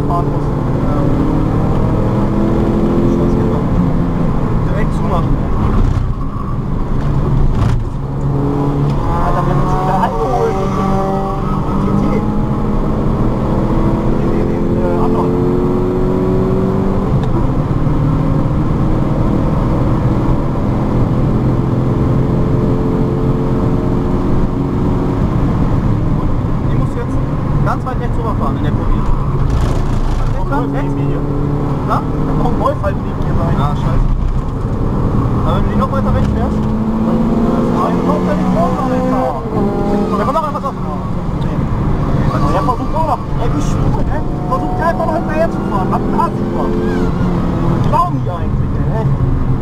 fahren muss. Ja. Das geht doch. Direkt zumachen. Ah, da werden wir uns wieder eingeholt. TT. Den anderen. Ganz weit rechts rüberfahren in der Kurve. Na? Da kann auch ein Wolf halt neben mir sein. Ah, scheiße. Aber wenn du die noch weiter rechts fährst, dann kommt er nicht vor, Alter. Da kommt noch einmal was. Ja, versucht auch noch. Ey, wie schwul, ne? Versucht einfach noch hinterher zu fahren. Was ein Assi, Mann. Glauben die eigentlich, ey.